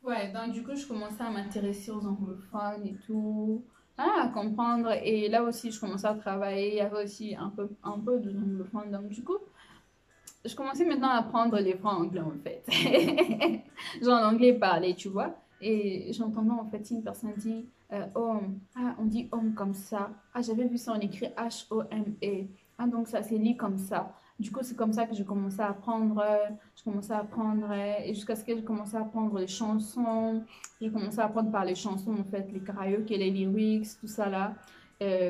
Ouais, donc du coup, je commençais à m'intéresser aux anglophones et tout, à comprendre. Et là aussi, je commençais à travailler. Il y avait aussi un peu de anglophones. Donc du coup, je commençais maintenant à apprendre les francs anglais en fait. Genre l'anglais parlé, tu vois. Et j'entendais en fait une personne dit home. Ah, on dit home comme ça. Ah, j'avais vu ça, on écrit H-O-M-E. Ah, donc ça c'est lit comme ça. Du coup, c'est comme ça que je commençais à apprendre. Je commençais à apprendre. Et jusqu'à ce que je commençais à apprendre les chansons. J'ai commencé à apprendre par les chansons en fait, les karaokés, les lyrics, tout ça là. Euh,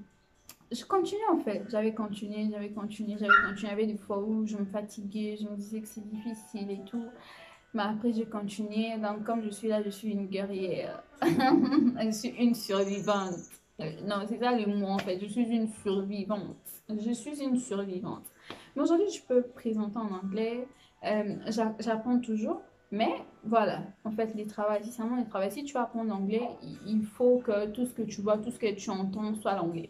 je continuais en fait, j'avais continué. Il y avait des fois où je me fatiguais, je me disais que c'est difficile et tout. Mais après, j'ai continué. Donc, comme je suis là, je suis une guerrière. Je suis une survivante. Non, c'est ça le mot en fait. Je suis une survivante. Je suis une survivante. Mais aujourd'hui, je peux présenter en anglais. J'apprends toujours. Mais voilà, en fait, les travaux, si seulement les travaux, si tu vas apprendre l'anglais, il faut que tout ce que tu vois, tout ce que tu entends soit l'anglais.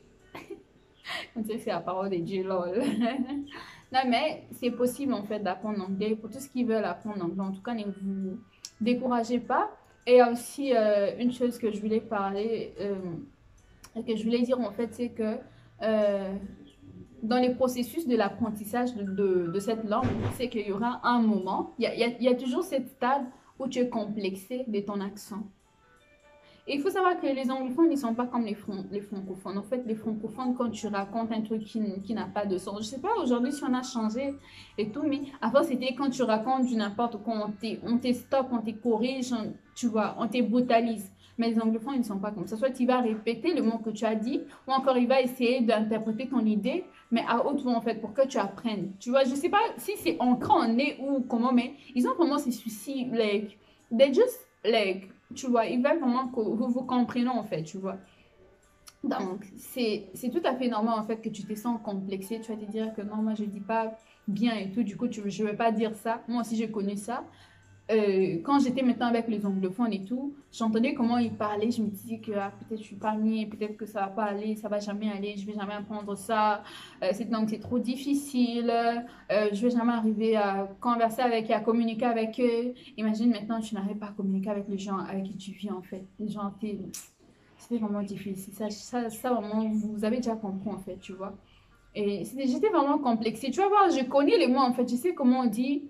On dirait que c'est la parole de Dieu, lol. Non, mais c'est possible en fait d'apprendre l'anglais. Pour tous ceux qui veulent apprendre l'anglais, en tout cas, ne vous découragez pas. Et il y a aussi une chose que je voulais parler, que je voulais dire en fait, c'est que euh, dans les processus de l'apprentissage de cette langue, c'est qu'il y aura un moment, il y a toujours cette stade où tu es complexé de ton accent. Et il faut savoir que les anglophones, ils ne sont pas comme les francophones. En fait, les francophones, quand tu racontes un truc qui n'a pas de sens, je ne sais pas aujourd'hui si on a changé et tout, mais avant, c'était quand tu racontes du n'importe quoi, on te stoppe, on te corrige, tu vois, on te brutalise. Mais les anglophones, ils ne sont pas comme ça. Soit tu vas répéter le mot que tu as dit, ou encore il va essayer d'interpréter ton idée, mais à haute voix, en fait, pour que tu apprennes. Tu vois, je ne sais pas si c'est ancré en nez ou comment, mais ils ont vraiment ces soucis, like, they just, like, tu vois, ils veulent vraiment que vous vous compreniez en fait, tu vois. Donc, c'est tout à fait normal en fait que tu te sens complexé. Tu vas te dire que non, moi je dis pas bien et tout, du coup, je vais pas dire ça. Moi aussi, j'ai connu ça. Quand j'étais maintenant avec les anglophones et tout, j'entendais comment ils parlaient. Je me disais que ah, peut-être je suis pas mis, peut-être que ça va pas aller, ça va jamais aller, je vais jamais apprendre ça. Cette langue, c'est trop difficile. Je vais jamais arriver à converser avec et à communiquer avec eux. Imagine maintenant, tu n'arrives pas à communiquer avec les gens avec qui tu vis en fait. Les gens, c'était vraiment difficile. Ça, vraiment, vous avez déjà compris en fait, tu vois. Et j'étais vraiment complexée. Tu vas voir, je connais les mots en fait. Je sais comment on dit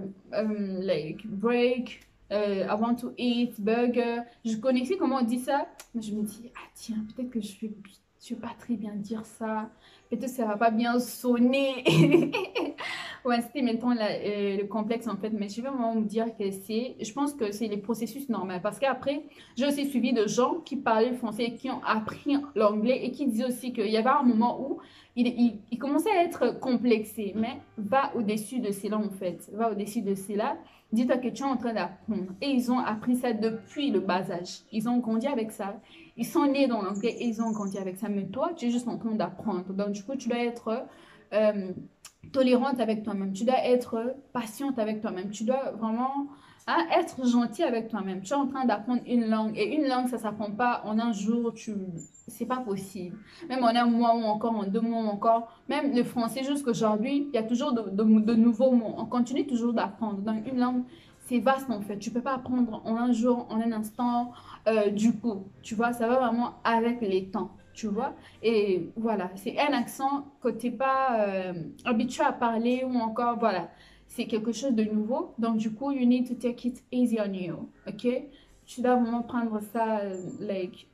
like break, I want to eat, burger. Je connaissais comment on dit ça. Mais je me dis, ah tiens, peut-être que je vais pas très bien dire ça. Peut-être que ça va pas bien sonner. Ouais, c'était maintenant le complexe en fait. Mais je vais vraiment me dire que je pense que c'est les processus normaux. Parce qu'après, j'ai aussi suivi de gens qui parlaient le français, qui ont appris l'anglais et qui disaient aussi qu'il y avait un moment où il commençait à être complexé, mais va au-dessus de cela en fait. Va au-dessus de cela. Dis-toi que tu es en train d'apprendre. Et ils ont appris ça depuis le bas âge. Ils ont grandi avec ça. Ils sont nés dans l'anglais et ils ont grandi avec ça. Mais toi, tu es juste en train d'apprendre. Donc, du coup, tu dois être euh, tolérante avec toi-même. Tu dois être patiente avec toi-même. Tu dois vraiment être gentil avec toi-même. Tu es en train d'apprendre une langue. Et une langue, ça ne s'apprend pas en un jour. C'est pas possible. Même en un mois ou encore en 2 mois ou encore. Même le français jusqu'aujourd'hui, il y a toujours de nouveaux mots. On continue toujours d'apprendre. Donc une langue, c'est vaste en fait. Tu peux pas apprendre en un jour, en un instant, du coup. Tu vois, ça va vraiment avec les temps. Tu vois. Et voilà, c'est un accent que tu n'es pas habitué à parler ou encore, voilà. C'est quelque chose de nouveau. Donc du coup, you need to take it easy on you. OK? Tu dois vraiment prendre ça, like,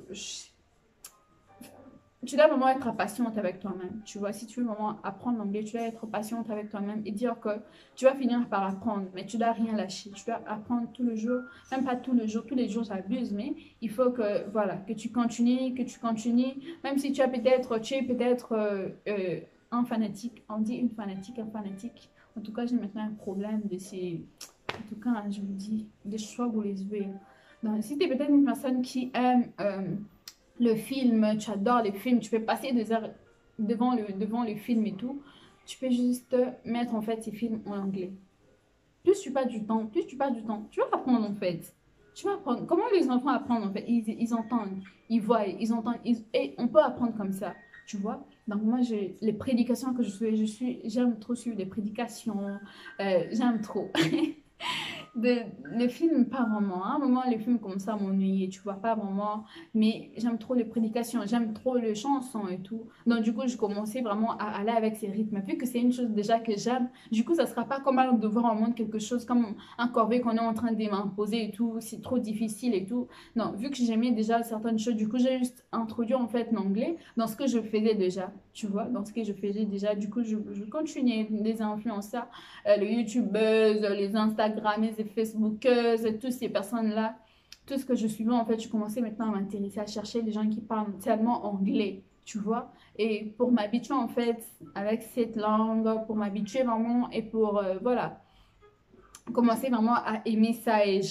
tu dois vraiment être patiente avec toi-même. Tu vois, si tu veux vraiment apprendre l'anglais, tu dois être patiente avec toi-même et dire que tu vas finir par apprendre, mais tu dois rien lâcher. Tu dois apprendre tout le jour, même pas tout le jour, tous les jours j'abuse, mais il faut que, voilà, que tu continues, même si tu es peut-être un fanatique, on dit une fanatique, un fanatique. En tout cas, j'ai maintenant un problème de ces, en tout cas, hein, je vous dis, des choix vous les veux. Donc, si tu es peut-être une personne qui aime le film, tu adores les films, tu peux passer des heures devant le film et tout, tu peux juste mettre en fait ces films en anglais. Plus tu passes du temps, tu vas apprendre en fait. Tu vas apprendre. Comment les enfants apprennent en fait? Ils entendent, ils voient, ils entendent, et on peut apprendre comme ça, tu vois. Donc moi, les prédications que j'aime trop suivre les prédications, j'aime trop. de, les films, pas vraiment. À un moment, les films comme ça m'ennuyaient, tu vois, pas vraiment. Mais j'aime trop les prédications, j'aime trop les chansons et tout. Donc, du coup, je commençais vraiment à aller avec ces rythmes. Vu que c'est une chose déjà que j'aime, du coup, ça sera pas comme un devoir en monde, quelque chose comme un corvée qu'on est en train de m'imposer et tout. C'est trop difficile et tout. Non, vu que j'aimais déjà certaines choses, du coup, j'ai juste introduit en fait l'anglais dans ce que je faisais déjà, tu vois, dans ce que je faisais déjà. Du coup, je continuais les influenceurs, les youtubeuses, les instagrammeuses, les facebookeuses, toutes ces personnes-là. Tout ce que je suivais, en fait, je commençais maintenant à m'intéresser, à chercher les gens qui parlent tellement anglais, tu vois. Et pour m'habituer, en fait, avec cette langue, pour m'habituer vraiment et pour, voilà, commencer vraiment à aimer ça et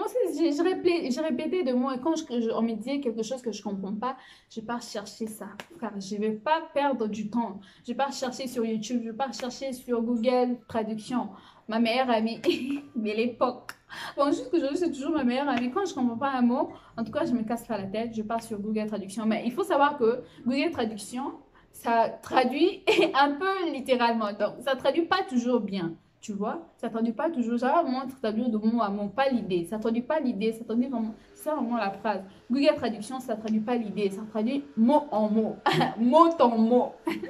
je répétais de moi et quand on me disait quelque chose que je comprends pas, je pars chercher ça, car je vais pas perdre du temps, je pars chercher sur YouTube, je pars chercher sur Google Traduction, ma meilleure amie de l'époque. Bon, juste que c'est toujours ma meilleure amie. Quand je comprends pas un mot, en tout cas, je me casse pas la tête, je pars sur Google Traduction. Mais il faut savoir que Google Traduction, ça traduit un peu littéralement, donc ça traduit pas toujours bien. Tu vois, ça traduit pas toujours, ça va vraiment traduire de mot à mot, pas l'idée. Ça traduit pas l'idée, ça traduit vraiment, c'est vraiment la phrase. Google Traduction, ça traduit pas l'idée, ça traduit mot en mot, mot en mot,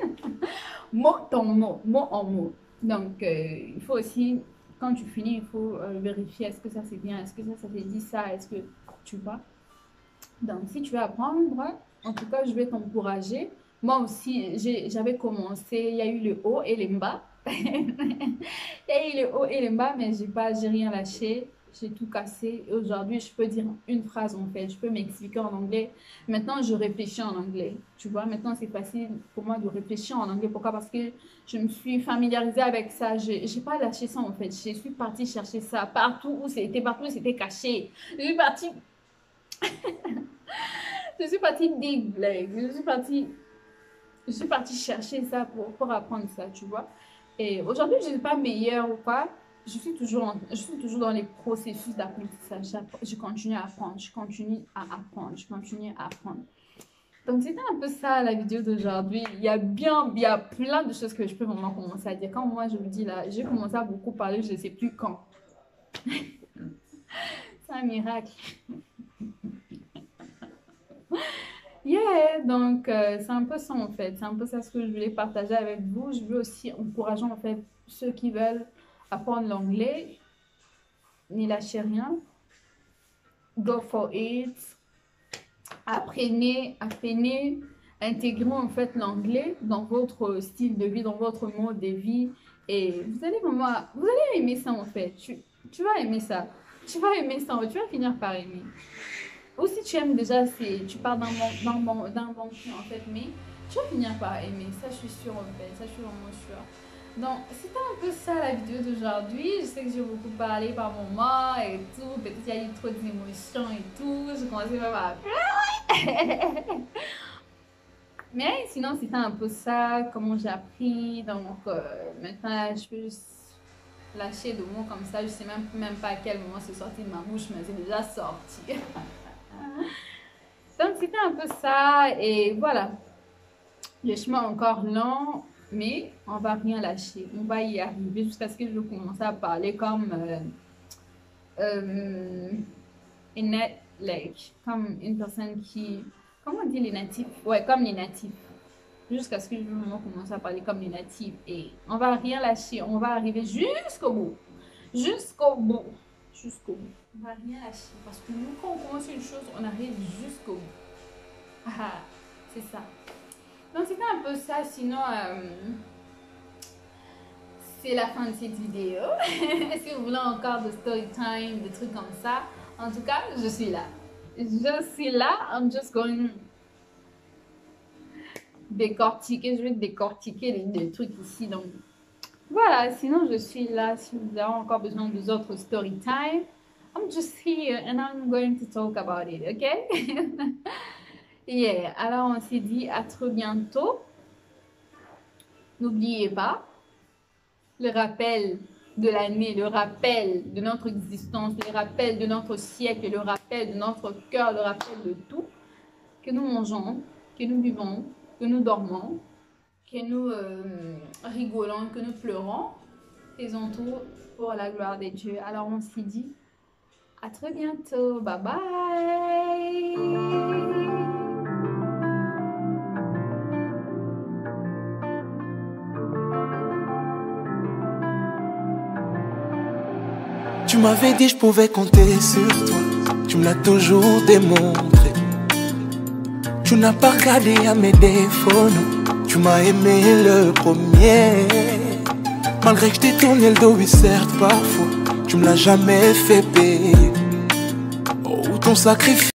mot en mot, mot en mot. Donc, il faut aussi, quand tu finis, il faut vérifier est-ce que ça c'est bien, est-ce que ça te dit ça, est-ce que tu vois. Donc, si tu veux apprendre, en tout cas, je vais t'encourager. Moi aussi, j'avais commencé, il y a eu le haut et le bas. Il y a eu le haut et le bas, mais j'ai rien lâché. J'ai tout cassé. Et aujourd'hui, je peux dire une phrase en fait. Je peux m'expliquer en anglais. Maintenant, je réfléchis en anglais. Tu vois, maintenant, c'est facile pour moi de réfléchir en anglais. Pourquoi? Parce que je me suis familiarisée avec ça. Je n'ai pas lâché ça en fait. Je suis partie chercher ça partout où c'était caché. Je suis partie je suis partie dig, like, je suis partie chercher ça pour apprendre ça, tu vois. Et aujourd'hui, je ne suis pas meilleure ou quoi. Je suis toujours dans les processus d'apprentissage. Je continue à apprendre, je continue à apprendre, je continue à apprendre. Donc, c'était un peu ça la vidéo d'aujourd'hui. Il y a plein de choses que je peux vraiment commencer à dire. Quand moi, je vous dis là, j'ai commencé à beaucoup parler, je ne sais plus quand. C'est un miracle. Yeah, donc c'est un peu ça en fait, c'est un peu ça ce que je voulais partager avec vous. Je veux aussi encourager en fait ceux qui veulent apprendre l'anglais, n'y lâchez rien, go for it, apprenez, intégrez en fait l'anglais dans votre style de vie, dans votre mode de vie et vous allez aimer ça en fait, tu vas aimer ça, tu vas aimer ça, tu vas finir par aimer. Ou si tu aimes déjà, tu pars d'un bon pied en fait, mais tu vas finir par aimer, ça je suis sûre en fait, ça je suis vraiment sûre. Donc c'était un peu ça la vidéo d'aujourd'hui, je sais que j'ai beaucoup parlé par moments et tout, peut-être qu'il y a eu trop d'émotions et tout, je commençais même à mais sinon c'était un peu ça, comment j'ai appris, donc maintenant je peux juste lâcher de mots comme ça, je sais même pas à quel moment c'est sorti de ma bouche, mais c'est déjà sorti. Donc, c'était un peu ça. Et voilà. Le chemin est encore long, mais on va rien lâcher. On va y arriver jusqu'à ce que je commence à parler comme comme une personne qui... Comment on dit les natifs? Ouais, comme les natifs. Jusqu'à ce que je commence à parler comme les natifs. Et on va rien lâcher. On va arriver jusqu'au bout. Jusqu'au bout. Jusqu'au bout. On va rien lâcher. Parce que nous, quand on commence une chose, on arrive jusqu'au bout. Ah, c'est ça. Donc, c'était un peu ça. Sinon, c'est la fin de cette vidéo. Si vous voulez encore de story time, des trucs comme ça, en tout cas, je suis là. Je suis là. I'm just going décortiquer. Je vais décortiquer les trucs ici. Donc, voilà. Sinon, je suis là. Si vous avez encore besoin d'autres story time, I'm just here and I'm going to talk about it, okay? Yeah. Alors, on s'est dit à très bientôt. N'oubliez pas le rappel de l'année, le rappel de notre existence, le rappel de notre siècle, le rappel de notre cœur, le rappel de tout, que nous mangeons, que nous vivons, que nous dormons, que nous rigolons, que nous pleurons. Faisons tout pour la gloire de Dieu. Alors on s'est dit à très bientôt. Bye bye. Tu m'avais dit je pouvais compter sur toi. Tu me l'as toujours démontré. Tu n'as pas regardé à mes défauts, non. Tu m'as aimé le premier. Malgré que je t'ai tourné le dos, oui certes parfois. Tu me l'as jamais fait payer. Oh, ton sacrifice.